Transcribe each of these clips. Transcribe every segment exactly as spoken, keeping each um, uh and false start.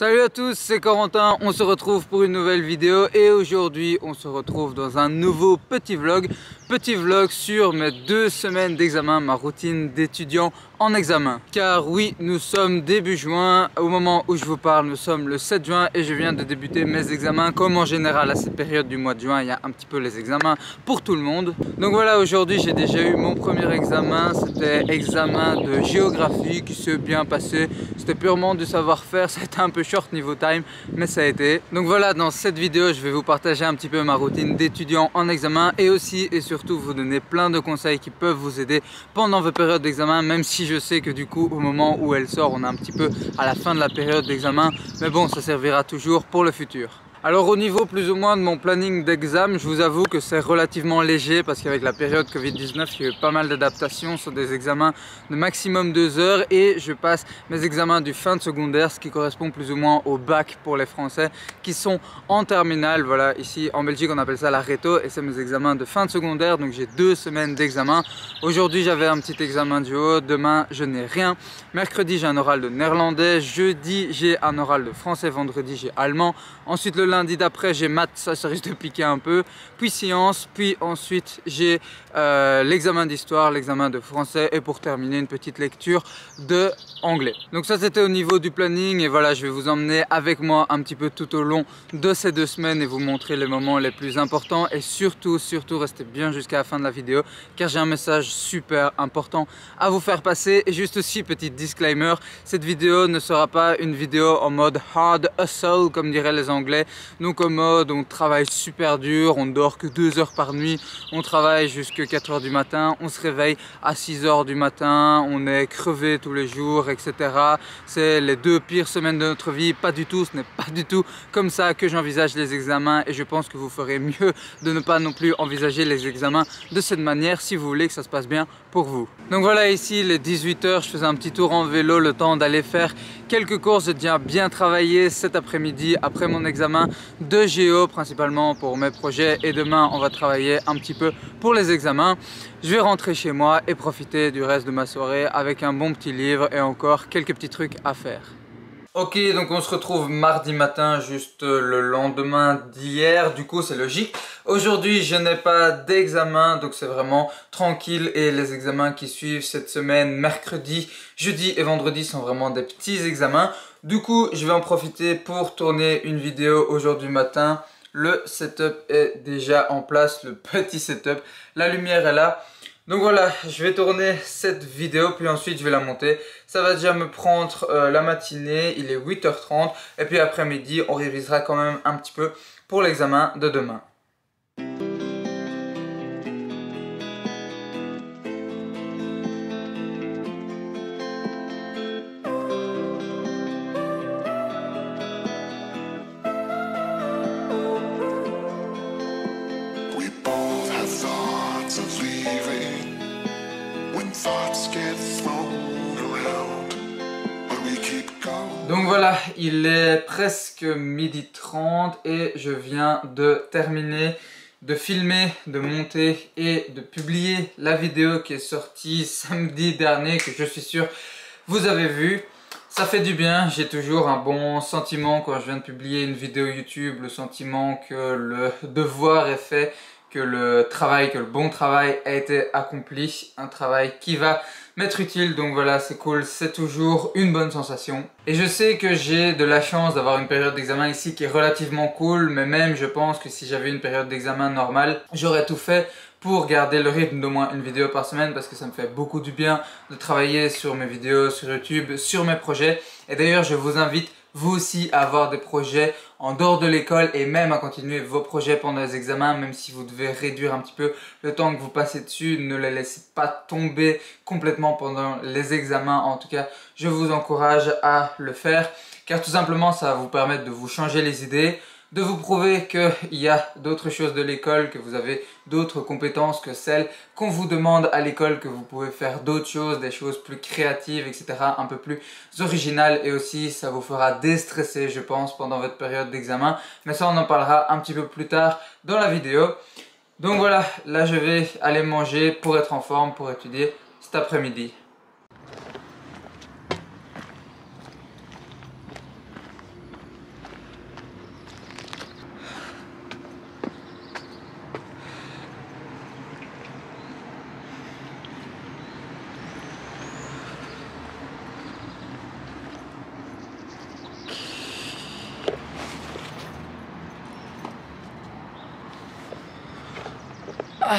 Salut à tous, c'est Corentin, on se retrouve pour une nouvelle vidéo et aujourd'hui on se retrouve dans un nouveau petit vlog. Petit vlog sur mes deux semaines d'examen, ma routine d'étudiant en examen. Car oui, nous sommes début juin, au moment où je vous parle nous sommes le sept juin et je viens de débuter mes examens. Comme en général à cette période du mois de juin, il y a un petit peu les examens pour tout le monde. Donc voilà, aujourd'hui j'ai déjà eu mon premier examen, c'était examen de géographie qui s'est bien passé. C'était purement du savoir-faire, ça a été un peu short niveau time, mais ça a été. Donc voilà, dans cette vidéo, je vais vous partager un petit peu ma routine d'étudiant en examen et aussi et surtout vous donner plein de conseils qui peuvent vous aider pendant vos périodes d'examen, même si je sais que du coup, au moment où elle sort, on est un petit peu à la fin de la période d'examen, mais bon, ça servira toujours pour le futur. Alors au niveau plus ou moins de mon planning d'examen, je vous avoue que c'est relativement léger parce qu'avec la période Covid dix-neuf, il y a eu pas mal d'adaptations sur des examens de maximum deux heures et je passe mes examens du fin de secondaire, ce qui correspond plus ou moins au bac pour les Français qui sont en terminale. Voilà, ici en Belgique on appelle ça la réto et c'est mes examens de fin de secondaire, donc j'ai deux semaines d'examen. Aujourd'hui j'avais un petit examen du haut, demain je n'ai rien. Mercredi j'ai un oral de néerlandais, jeudi j'ai un oral de français, vendredi j'ai allemand. Ensuite le lundi d'après j'ai maths, ça, ça risque de piquer un peu, puis sciences, puis ensuite j'ai euh, l'examen d'histoire, l'examen de français et pour terminer une petite lecture de anglais. Donc ça c'était au niveau du planning et voilà, je vais vous emmener avec moi un petit peu tout au long de ces deux semaines et vous montrer les moments les plus importants et surtout, surtout restez bien jusqu'à la fin de la vidéo car j'ai un message super important à vous faire passer. Et juste aussi petit disclaimer, cette vidéo ne sera pas une vidéo en mode hard hustle comme diraient les anglais. Donc en mode on travaille super dur, on dort que deux heures par nuit, on travaille jusqu'à quatre heures du matin, on se réveille à six heures du matin, on est crevé tous les jours, et cetera. C'est les deux pires semaines de notre vie, pas du tout, ce n'est pas du tout comme ça que j'envisage les examens et je pense que vous ferez mieux de ne pas non plus envisager les examens de cette manière si vous voulez que ça se passe bien pour vous. Donc voilà, ici les dix-huit heures, je faisais un petit tour en vélo, le temps d'aller faire quelques courses. J'ai déjà bien travaillé cet après-midi après mon examen de géo principalement pour mes projets et demain on va travailler un petit peu pour les examens. Je vais rentrer chez moi et profiter du reste de ma soirée avec un bon petit livre et encore quelques petits trucs à faire. Ok, donc on se retrouve mardi matin, juste le lendemain d'hier, du coup c'est logique. Aujourd'hui je n'ai pas d'examen, donc c'est vraiment tranquille et les examens qui suivent cette semaine, mercredi, jeudi et vendredi sont vraiment des petits examens. Du coup je vais en profiter pour tourner une vidéo aujourd'hui matin. Le setup est déjà en place, le petit setup, la lumière est là. Donc voilà, je vais tourner cette vidéo puis ensuite je vais la monter. Ça va déjà me prendre euh, la matinée, il est huit heures trente et puis après-midi on révisera quand même un petit peu pour l'examen de demain. Donc voilà, il est presque midi trente et je viens de terminer de filmer, de monter et de publier la vidéo qui est sortie samedi dernier que je suis sûr vous avez vu. Ça fait du bien, j'ai toujours un bon sentiment quand je viens de publier une vidéo YouTube, le sentiment que le devoir est fait, que le travail, que le bon travail a été accompli, un travail qui va m'être utile, donc voilà, c'est cool, c'est toujours une bonne sensation. Et je sais que j'ai de la chance d'avoir une période d'examen ici qui est relativement cool, mais même je pense que si j'avais une période d'examen normale, j'aurais tout fait pour garder le rythme d'au moins une vidéo par semaine parce que ça me fait beaucoup du bien de travailler sur mes vidéos, sur YouTube, sur mes projets. Et d'ailleurs, je vous invite vous aussi à avoir des projets en dehors de l'école et même à continuer vos projets pendant les examens, même si vous devez réduire un petit peu le temps que vous passez dessus, ne les laissez pas tomber complètement pendant les examens. En tout cas, je vous encourage à le faire car tout simplement ça va vous permettre de vous changer les idées, de vous prouver qu'il y a d'autres choses de l'école, que vous avez d'autres compétences que celles qu'on vous demande à l'école, que vous pouvez faire d'autres choses, des choses plus créatives, et cetera, un peu plus originales et aussi ça vous fera déstresser, je pense, pendant votre période d'examen. Mais ça, on en parlera un petit peu plus tard dans la vidéo. Donc voilà, là je vais aller manger pour être en forme, pour étudier cet après-midi. Ah.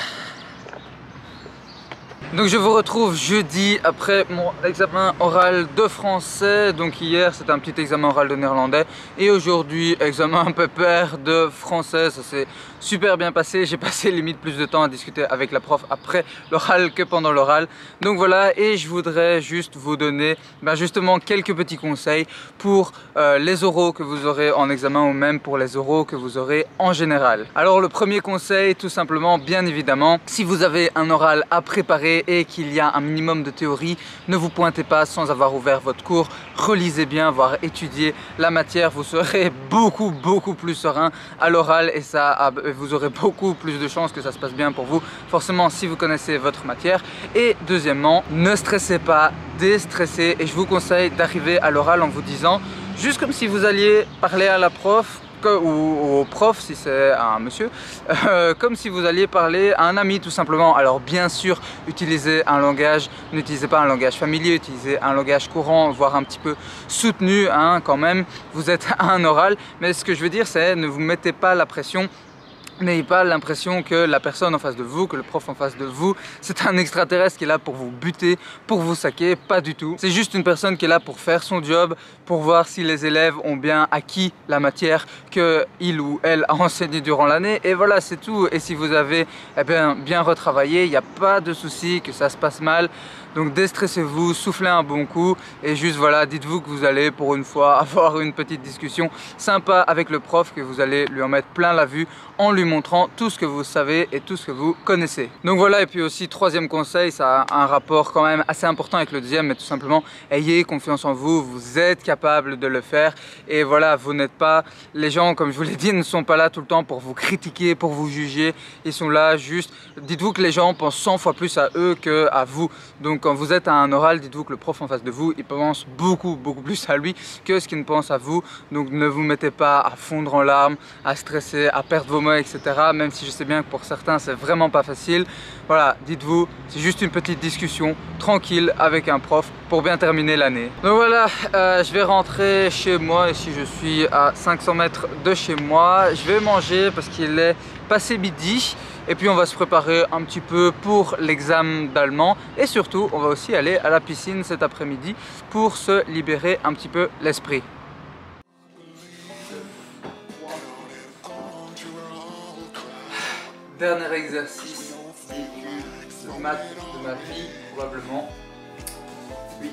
Donc je vous retrouve jeudi après mon examen oral de français. Donc hier c'était un petit examen oral de néerlandais et aujourd'hui examen pépère de français. Ça s'est super bien passé. J'ai passé limite plus de temps à discuter avec la prof après l'oral que pendant l'oral. Donc voilà, et je voudrais juste vous donner ben justement quelques petits conseils pour euh, les oraux que vous aurez en examen ou même pour les oraux que vous aurez en général. Alors le premier conseil, tout simplement, bien évidemment, si vous avez un oral à préparer et qu'il y a un minimum de théorie, ne vous pointez pas sans avoir ouvert votre cours, relisez bien, voire étudiez la matière, vous serez beaucoup beaucoup plus serein à l'oral et ça, vous aurez beaucoup plus de chances que ça se passe bien pour vous, forcément si vous connaissez votre matière. Et deuxièmement, ne stressez pas, déstressez, et je vous conseille d'arriver à l'oral en vous disant, juste comme si vous alliez parler à la prof, ou au prof si c'est un monsieur, euh, comme si vous alliez parler à un ami tout simplement. Alors bien sûr, utilisez un langage, n'utilisez pas un langage familier, utilisez un langage courant, voire un petit peu soutenu, hein, quand même, vous êtes à un oral, mais ce que je veux dire c'est ne vous mettez pas la pression. N'ayez pas l'impression que la personne en face de vous, que le prof en face de vous, c'est un extraterrestre qui est là pour vous buter, pour vous saquer, pas du tout. C'est juste une personne qui est là pour faire son job, pour voir si les élèves ont bien acquis la matière qu'il ou elle a enseigné durant l'année. Et voilà, c'est tout. Et si vous avez eh bien, bien retravaillé, il n'y a pas de souci que ça se passe mal. Donc déstressez-vous, soufflez un bon coup et juste voilà, dites-vous que vous allez pour une fois avoir une petite discussion sympa avec le prof, que vous allez lui en mettre plein la vue en lui montrant tout ce que vous savez et tout ce que vous connaissez. Donc voilà, et puis aussi troisième conseil, ça a un rapport quand même assez important avec le deuxième, mais tout simplement ayez confiance en vous, vous êtes capable de le faire et voilà, vous n'êtes pas, les gens comme je vous l'ai dit ne sont pas là tout le temps pour vous critiquer, pour vous juger, ils sont là juste, dites-vous que les gens pensent cent fois plus à eux qu'à vous. Donc quand vous êtes à un oral, dites-vous que le prof en face de vous, il pense beaucoup beaucoup plus à lui que ce qu'il ne pense à vous. Donc ne vous mettez pas à fondre en larmes, à stresser, à perdre vos mots, et cetera. Même si je sais bien que pour certains c'est vraiment pas facile. Voilà, dites-vous, c'est juste une petite discussion tranquille avec un prof pour bien terminer l'année. Donc voilà, euh, je vais rentrer chez moi. Ici je suis à cinq cents mètres de chez moi. Je vais manger parce qu'il est passé midi. Et puis on va se préparer un petit peu pour l'examen d'allemand et surtout on va aussi aller à la piscine cet après-midi pour se libérer un petit peu l'esprit. Dernier exercice de maths de ma vie probablement. Oui.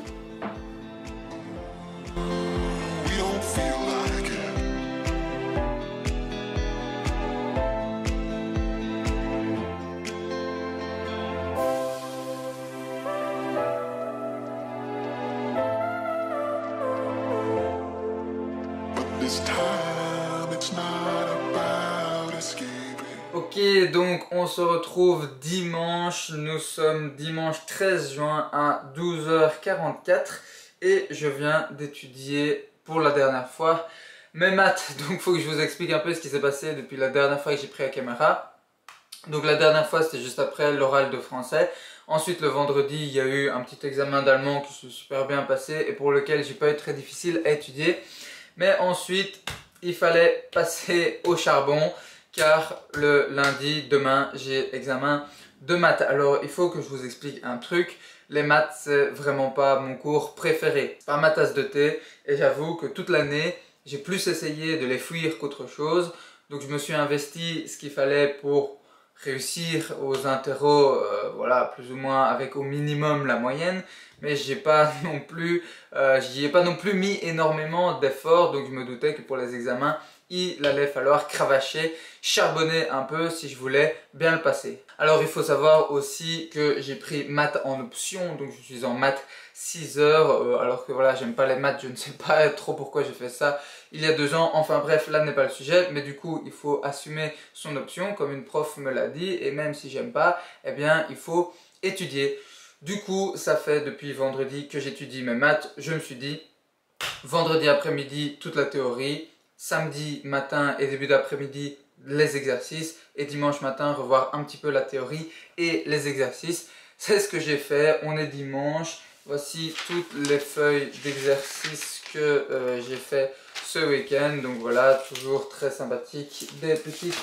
Ok, donc on se retrouve dimanche, nous sommes dimanche treize juin à douze heures quarante-quatre et je viens d'étudier pour la dernière fois mes maths. Donc il faut que je vous explique un peu ce qui s'est passé depuis la dernière fois que j'ai pris la caméra. Donc la dernière fois c'était juste après l'oral de français. Ensuite le vendredi il y a eu un petit examen d'allemand qui s'est super bien passé et pour lequel j'ai pas eu très difficile à étudier. Mais ensuite il fallait passer au charbon car le lundi, demain, j'ai examen de maths. Alors il faut que je vous explique un truc. Les maths c'est vraiment pas mon cours préféré. C'est pas ma tasse de thé et j'avoue que toute l'année j'ai plus essayé de les fuir qu'autre chose. Donc je me suis investi ce qu'il fallait pour réussir aux interros, euh, voilà, plus ou moins avec au minimum la moyenne, mais j'ai pas non plus, euh, j'y ai pas non plus mis énormément d'efforts, donc je me doutais que pour les examens, il allait falloir cravacher, charbonner un peu si je voulais bien le passer. Alors il faut savoir aussi que j'ai pris maths en option, donc je suis en maths six heures, euh, alors que voilà, j'aime pas les maths, je ne sais pas trop pourquoi j'ai fait ça il y a deux ans, enfin bref, là n'est pas le sujet, mais du coup il faut assumer son option comme une prof me l'a dit, et même si j'aime pas, eh bien il faut étudier. Du coup, ça fait depuis vendredi que j'étudie mes maths, je me suis dit, vendredi après-midi toute la théorie, samedi matin et début d'après-midi les exercices, et dimanche matin revoir un petit peu la théorie et les exercices. C'est ce que j'ai fait, on est dimanche, voici toutes les feuilles d'exercices que euh, j'ai fait ce week-end, donc voilà, toujours très sympathique, des petites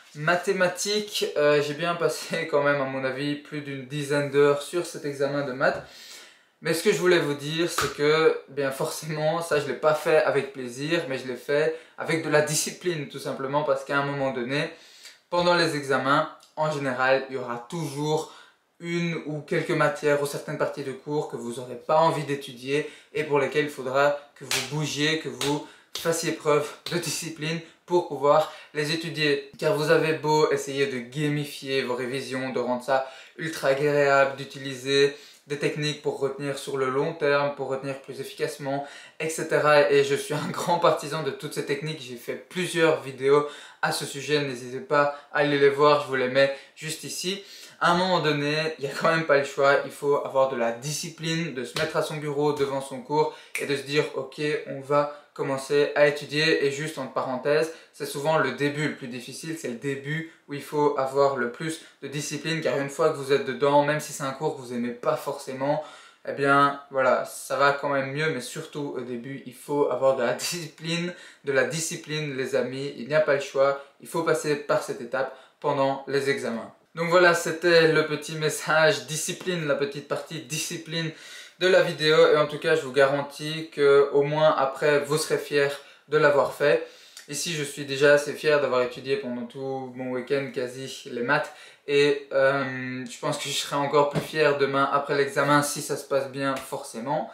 Mathématiques, euh, j'ai bien passé quand même à mon avis plus d'une dizaine d'heures sur cet examen de maths. Mais ce que je voulais vous dire, c'est que bien forcément, ça je l'ai pas fait avec plaisir, mais je l'ai fait avec de la discipline tout simplement parce qu'à un moment donné, pendant les examens, en général, il y aura toujours une ou quelques matières ou certaines parties de cours que vous n'aurez pas envie d'étudier et pour lesquelles il faudra que vous bougiez, que vous fassiez preuve de discipline pour pouvoir les étudier. Car vous avez beau essayer de gamifier vos révisions, de rendre ça ultra agréable, d'utiliser des techniques pour retenir sur le long terme, pour retenir plus efficacement, et cetera. Et je suis un grand partisan de toutes ces techniques. J'ai fait plusieurs vidéos à ce sujet. N'hésitez pas à aller les voir, je vous les mets juste ici. À un moment donné, il n'y a quand même pas le choix. Il faut avoir de la discipline, de se mettre à son bureau devant son cours et de se dire ok, on va commencer à étudier. Et juste entre parenthèses, c'est souvent le début le plus difficile, c'est le début où il faut avoir le plus de discipline car une fois que vous êtes dedans, même si c'est un cours que vous n'aimez pas forcément, eh bien voilà, ça va quand même mieux, mais surtout au début, il faut avoir de la discipline, de la discipline les amis, il n'y a pas le choix, il faut passer par cette étape pendant les examens. Donc voilà, c'était le petit message discipline, la petite partie discipline de la vidéo et en tout cas je vous garantis que au moins après vous serez fiers de l'avoir fait. Ici je suis déjà assez fier d'avoir étudié pendant tout mon week-end quasi les maths et euh, je pense que je serai encore plus fier demain après l'examen si ça se passe bien forcément.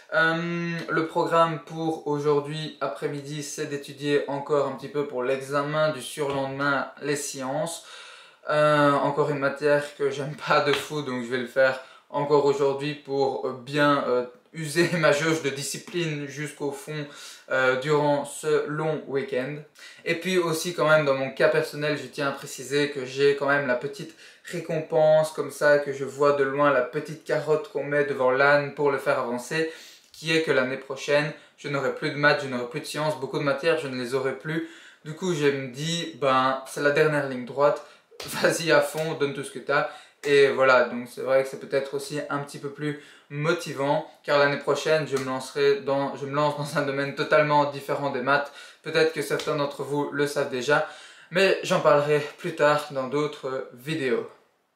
Euh, le programme pour aujourd'hui après-midi c'est d'étudier encore un petit peu pour l'examen du surlendemain les sciences. Euh, encore une matière que j'aime pas de fou donc je vais le faire encore aujourd'hui pour bien euh, user ma jauge de discipline jusqu'au fond euh, durant ce long week-end. Et puis aussi quand même dans mon cas personnel, je tiens à préciser que j'ai quand même la petite récompense comme ça, que je vois de loin la petite carotte qu'on met devant l'âne pour le faire avancer, qui est que l'année prochaine, je n'aurai plus de maths, je n'aurai plus de sciences, beaucoup de matières, je ne les aurai plus. Du coup, je me dis, ben, c'est la dernière ligne droite, vas-y à fond, donne tout ce que tu as. Et voilà, donc c'est vrai que c'est peut-être aussi un petit peu plus motivant car l'année prochaine je me lancerai dans, je me lance dans un domaine totalement différent des maths. Peut-être que certains d'entre vous le savent déjà, mais j'en parlerai plus tard dans d'autres vidéos.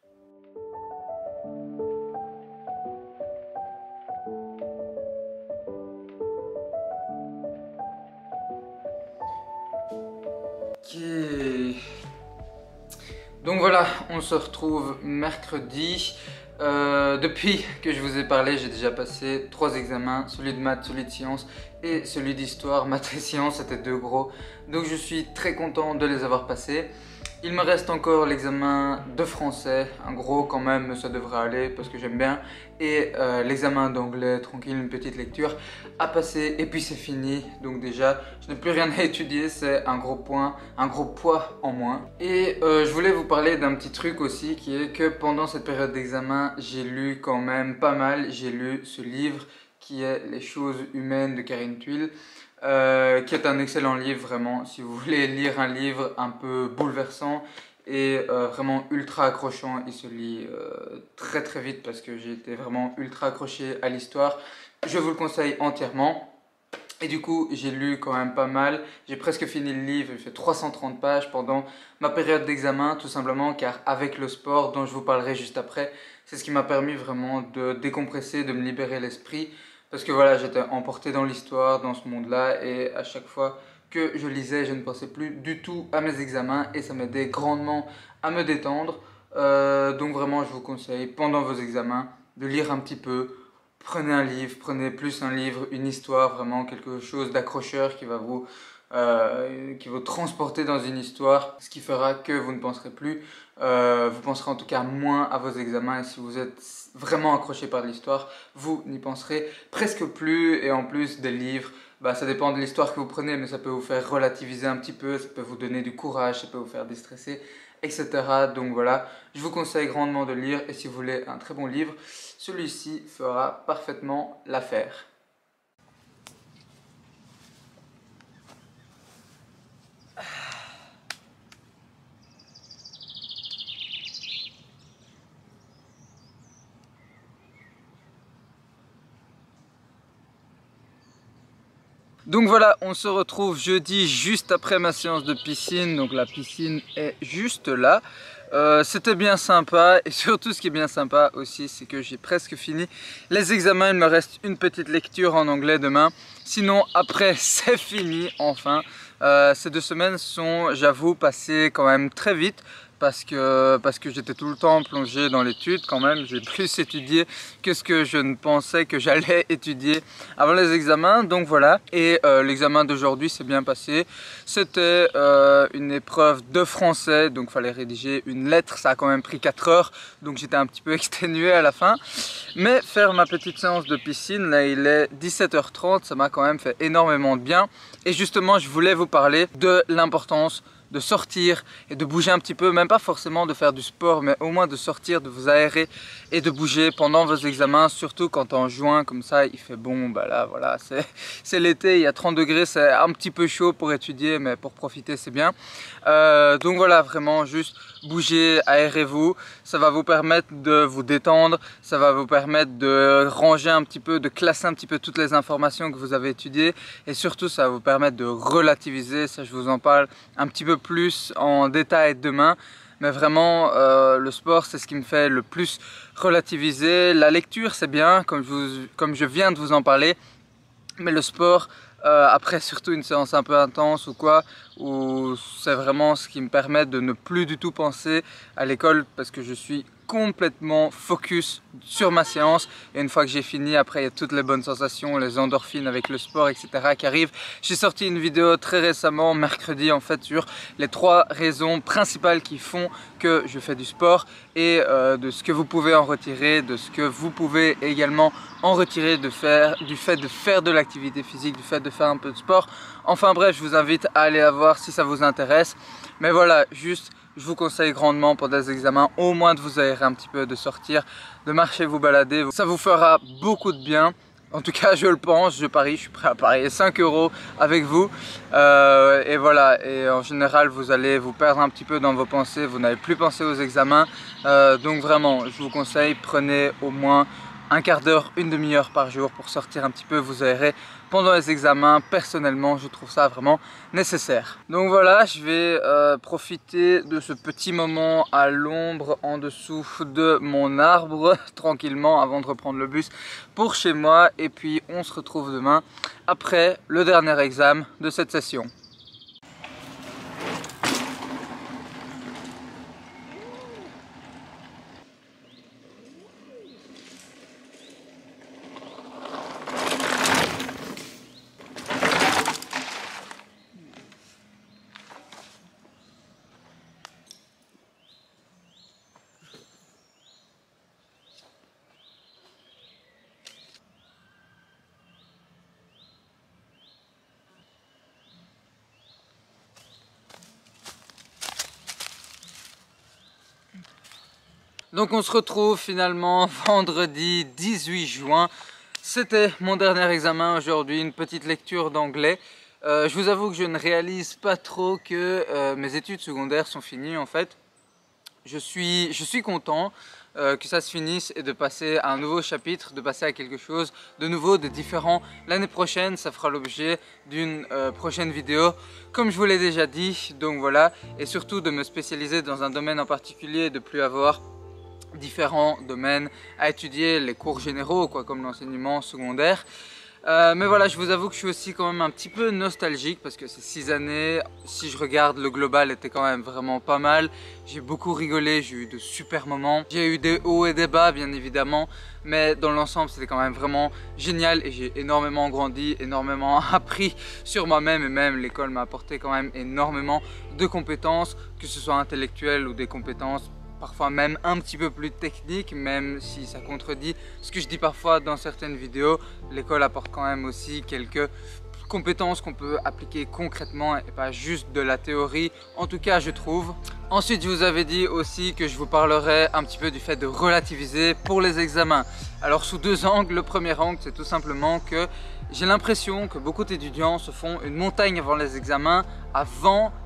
Ok. Donc voilà, on se retrouve mercredi. Euh, depuis que je vous ai parlé, j'ai déjà passé trois examens, celui de maths, celui de sciences et celui d'histoire. Maths et sciences, c'était deux gros. Donc je suis très content de les avoir passés. Il me reste encore l'examen de français, un gros quand même, mais ça devrait aller parce que j'aime bien. Et euh, l'examen d'anglais, tranquille, une petite lecture à passer et puis c'est fini. Donc déjà, je n'ai plus rien à étudier, c'est un gros point, un gros poids en moins. Et euh, je voulais vous parler d'un petit truc aussi qui est que pendant cette période d'examen, j'ai lu quand même pas mal. J'ai lu ce livre qui est Les choses humaines de Karine Thuil. Euh, qui est un excellent livre vraiment si vous voulez lire un livre un peu bouleversant et euh, vraiment ultra accrochant. Il se lit euh, très très vite parce que j'ai été vraiment ultra accroché à l'histoire. Je vous le conseille entièrement. Et du coup, j'ai lu quand même pas mal. J'ai presque fini le livre, il fait trois cent trente pages pendant ma période d'examen, tout simplement car avec le sport, dont je vous parlerai juste après, c'est ce qui m'a permis vraiment de décompresser, de me libérer l'esprit. Parce que voilà, j'étais emporté dans l'histoire, dans ce monde-là, et à chaque fois que je lisais, je ne pensais plus du tout à mes examens, et ça m'aidait grandement à me détendre. Euh, donc vraiment, je vous conseille, pendant vos examens, de lire un petit peu. Prenez un livre, prenez plus un livre, une histoire, vraiment quelque chose d'accrocheur qui va vous, euh, qui va vous transporter dans une histoire, ce qui fera que vous ne penserez plus, euh, vous penserez en tout cas moins à vos examens et si vous êtes vraiment accroché par l'histoire, vous n'y penserez presque plus et en plus des livres, bah, ça dépend de l'histoire que vous prenez mais ça peut vous faire relativiser un petit peu, ça peut vous donner du courage, ça peut vous faire déstresser, et cetera. Donc voilà, je vous conseille grandement de lire et si vous voulez un très bon livre, celui-ci fera parfaitement l'affaire. Donc voilà, on se retrouve jeudi juste après ma séance de piscine. Donc la piscine est juste là. Euh, C'était bien sympa et surtout ce qui est bien sympa aussi, c'est que j'ai presque fini les examens. Il me reste une petite lecture en anglais demain. Sinon après c'est fini enfin. Euh, ces deux semaines sont, j'avoue, passées quand même très vite. Parce que, parce que j'étais tout le temps plongé dans l'étude quand même. J'ai plus étudié que ce que je ne pensais que j'allais étudier avant les examens. Donc voilà, et euh, l'examen d'aujourd'hui s'est bien passé. C'était euh, une épreuve de français, donc il fallait rédiger une lettre. Ça a quand même pris quatre heures, donc j'étais un petit peu exténué à la fin. Mais faire ma petite séance de piscine, là il est dix-sept heures trente, ça m'a quand même fait énormément de bien. Et justement, je voulais vous parler de l'importance de sortir et de bouger un petit peu, même pas forcément de faire du sport, mais au moins de sortir, de vous aérer et de bouger pendant vos examens, surtout quand en juin comme ça il fait bon. Bah là voilà, c'est l'été, il y a trente degrés, c'est un petit peu chaud pour étudier, mais pour profiter c'est bien. Euh, donc voilà, vraiment juste bougez, aérez-vous, ça va vous permettre de vous détendre, ça va vous permettre de ranger un petit peu, de classer un petit peu toutes les informations que vous avez étudiées, et surtout ça va vous permettre de relativiser. Ça je vous en parle un petit peu plus en détail demain, mais vraiment euh, le sport c'est ce qui me fait le plus relativiser. La lecture c'est bien, comme je, vous, comme je viens de vous en parler, mais le sport euh, après surtout une séance un peu intense ou quoi, où c'est vraiment ce qui me permet de ne plus du tout penser à l'école, parce que je suis complètement focus sur ma séance, et une fois que j'ai fini, après il y a toutes les bonnes sensations, les endorphines avec le sport, et cetera qui arrivent. J'ai sorti une vidéo très récemment, mercredi en fait, sur les trois raisons principales qui font que je fais du sport, et euh, de ce que vous pouvez en retirer, de ce que vous pouvez également en retirer de faire, du fait de faire de l'activité physique, du fait de faire un peu de sport. Enfin bref, je vous invite à aller la voir si ça vous intéresse. Mais voilà, juste je vous conseille grandement pour des examens au moins de vous aérer un petit peu, de sortir, de marcher, vous balader. Ça vous fera beaucoup de bien. En tout cas, je le pense, je parie, je suis prêt à parier cinq euros avec vous. Euh, et voilà, et en général, vous allez vous perdre un petit peu dans vos pensées, vous n'allez plus penser aux examens. Euh, donc vraiment, je vous conseille, prenez au moins un quart d'heure, une demi-heure par jour pour sortir un petit peu, vous aérer pendant les examens. Personnellement, je trouve ça vraiment nécessaire. Donc voilà, je vais euh, profiter de ce petit moment à l'ombre en dessous de mon arbre tranquillement avant de reprendre le bus pour chez moi, et puis on se retrouve demain après le dernier examen de cette session. Donc on se retrouve finalement vendredi dix-huit juin. C'était mon dernier examen aujourd'hui, une petite lecture d'anglais. Euh, je vous avoue que je ne réalise pas trop que euh, mes études secondaires sont finies en fait. Je suis, je suis content euh, que ça se finisse et de passer à un nouveau chapitre, de passer à quelque chose de nouveau, de différent. L'année prochaine, ça fera l'objet d'une euh, prochaine vidéo, comme je vous l'ai déjà dit. Donc voilà, et surtout de me spécialiser dans un domaine en particulier, de plus avoir différents domaines à étudier, les cours généraux quoi, comme l'enseignement secondaire. Euh, mais voilà, je vous avoue que je suis aussi quand même un petit peu nostalgique parce que ces six années, si je regarde le global, étaient quand même vraiment pas mal. J'ai beaucoup rigolé, j'ai eu de super moments. J'ai eu des hauts et des bas bien évidemment, mais dans l'ensemble c'était quand même vraiment génial et j'ai énormément grandi, énormément appris sur moi-même, et même l'école m'a apporté quand même énormément de compétences, que ce soit intellectuelles ou des compétences parfois même un petit peu plus technique, même si ça contredit ce que je dis parfois dans certaines vidéos. L'école apporte quand même aussi quelques compétences qu'on peut appliquer concrètement et pas juste de la théorie, en tout cas je trouve. Ensuite, je vous avais dit aussi que je vous parlerai un petit peu du fait de relativiser pour les examens. Alors sous deux angles. Le premier angle, c'est tout simplement que j'ai l'impression que beaucoup d'étudiants se font une montagne avant les examens, avant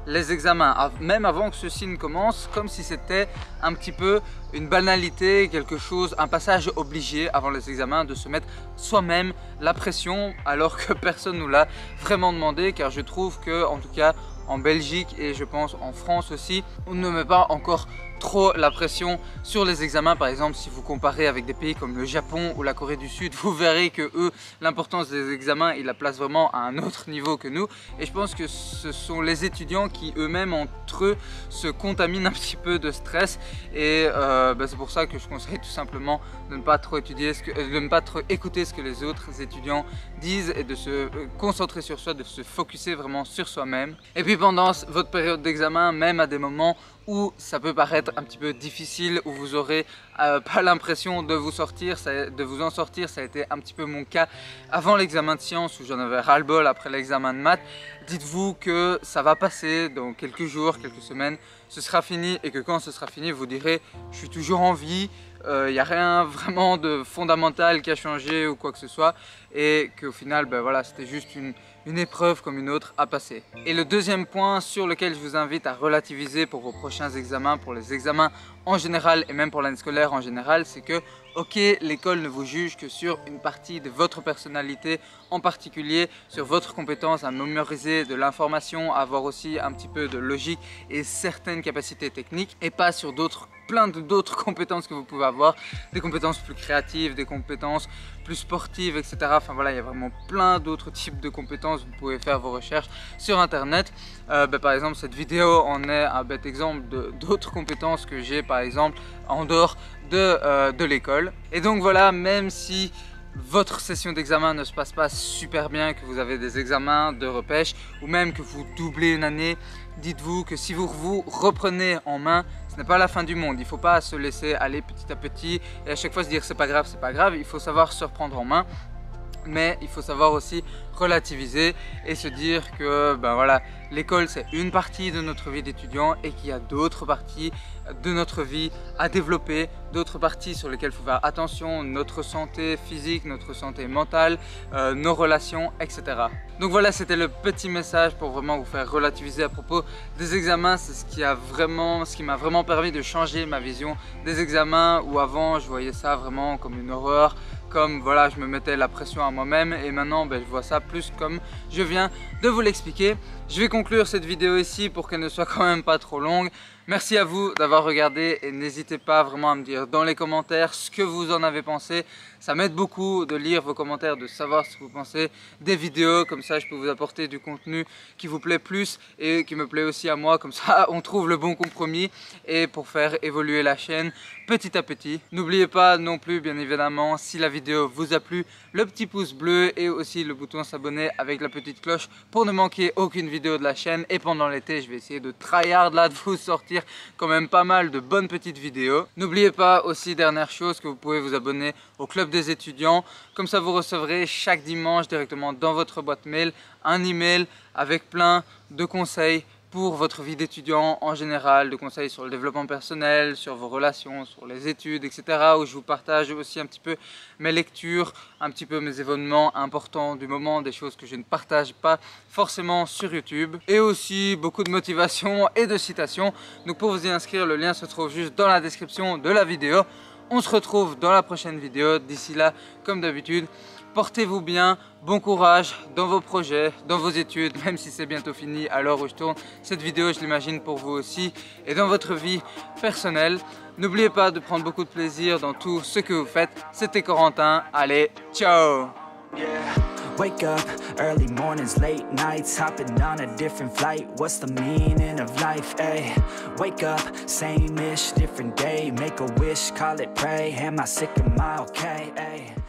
les examens, même avant que ceux-ci ne commencent, comme si c'était un petit peu une banalité, quelque chose, un passage obligé avant les examens, de se mettre soi-même la pression alors que personne nous l'a vraiment demandé, car je trouve que, en tout cas en Belgique et je pense en France aussi, on ne met pas encore trop la pression sur les examens. Par exemple, si vous comparez avec des pays comme le Japon ou la Corée du Sud, vous verrez que eux, l'importance des examens, ils la placent vraiment à un autre niveau que nous. Et je pense que ce sont les étudiants qui eux-mêmes entre eux se contaminent un petit peu de stress. Et euh, bah, c'est pour ça que je conseille tout simplement de ne pas trop étudier, ce que, de ne pas trop écouter ce que les autres étudiants disent et de se concentrer sur soi, de se focuser vraiment sur soi-même. Et puis pendant votre période d'examen, même à des moments où ça peut paraître un petit peu difficile, où vous aurez euh, pas l'impression de vous sortir, ça, de vous en sortir, ça a été un petit peu mon cas avant l'examen de sciences où j'en avais ras-le-bol après l'examen de maths. Dites-vous que ça va passer dans quelques jours, quelques semaines, ce sera fini et que quand ce sera fini, vous direz je suis toujours en vie, il euh, n'y a rien vraiment de fondamental qui a changé ou quoi que ce soit, et qu'au final, ben voilà, c'était juste une, une épreuve comme une autre à passer. Et le deuxième point sur lequel je vous invite à relativiser pour vos prochains examens, pour les examens en général et même pour l'année scolaire en général, c'est que ok, l'école ne vous juge que sur une partie de votre personnalité, en particulier sur votre compétence à mémoriser de l'information, à avoir aussi un petit peu de logique et certaines capacités techniques, et pas sur d'autres plein d'autres compétences que vous pouvez avoir, des compétences plus créatives, des compétences plus sportives, et cetera. Enfin voilà, il y a vraiment plein d'autres types de compétences. Vous pouvez faire vos recherches sur internet. Euh, ben, par exemple, cette vidéo en est un bête exemple d'autres compétences que j'ai par exemple en dehors de, euh, de l'école. Et donc voilà, même si votre session d'examen ne se passe pas super bien, que vous avez des examens de repêche ou même que vous doublez une année, dites-vous que si vous vous reprenez en main, ce n'est pas la fin du monde. Il ne faut pas se laisser aller petit à petit et à chaque fois se dire c'est pas grave, c'est pas grave. Il faut savoir se reprendre en main. Mais il faut savoir aussi relativiser et se dire que ben voilà, l'école c'est une partie de notre vie d'étudiant et qu'il y a d'autres parties de notre vie à développer, d'autres parties sur lesquelles il faut faire attention, notre santé physique, notre santé mentale, euh, nos relations, et cetera. Donc voilà, c'était le petit message pour vraiment vous faire relativiser à propos des examens. C'est ce qui a vraiment, ce qui m'a vraiment permis de changer ma vision des examens, où avant je voyais ça vraiment comme une horreur, comme voilà, je me mettais la pression à moi-même, et maintenant ben, je vois ça plus comme je viens de vous l'expliquer. Je vais conclure cette vidéo ici pour qu'elle ne soit quand même pas trop longue. Merci à vous d'avoir regardé et n'hésitez pas vraiment à me dire dans les commentaires ce que vous en avez pensé. Ça m'aide beaucoup de lire vos commentaires, de savoir ce que vous pensez des vidéos. Comme ça, je peux vous apporter du contenu qui vous plaît plus et qui me plaît aussi à moi. Comme ça, on trouve le bon compromis et pour faire évoluer la chaîne petit à petit. N'oubliez pas non plus, bien évidemment, si la vidéo vous a plu, le petit pouce bleu et aussi le bouton s'abonner avec la petite cloche pour ne manquer aucune vidéo de la chaîne. Et pendant l'été, je vais essayer de tryhard là, de vous sortir quand même pas mal de bonnes petites vidéos. N'oubliez pas aussi, dernière chose, que vous pouvez vous abonner au club des étudiants. Comme ça, vous recevrez chaque dimanche directement dans votre boîte mail un email avec plein de conseils pour votre vie d'étudiant en général, de conseils sur le développement personnel, sur vos relations, sur les études, et cetera. Où je vous partage aussi un petit peu mes lectures, un petit peu mes événements importants du moment, des choses que je ne partage pas forcément sur YouTube. Et aussi beaucoup de motivation et de citations. Donc pour vous y inscrire, le lien se trouve juste dans la description de la vidéo. On se retrouve dans la prochaine vidéo. D'ici là, comme d'habitude, portez-vous bien, bon courage dans vos projets, dans vos études, même si c'est bientôt fini à l'heure où je tourne cette vidéo, je l'imagine pour vous aussi, et dans votre vie personnelle. N'oubliez pas de prendre beaucoup de plaisir dans tout ce que vous faites. C'était Corentin, allez, ciao! Yeah. Wake up, early mornings, late nights, hopping on a different flight. What's the meaning of life, ayy? Wake up, same-ish, different day. Make a wish, call it pray. Am I sick, am I okay, ayy?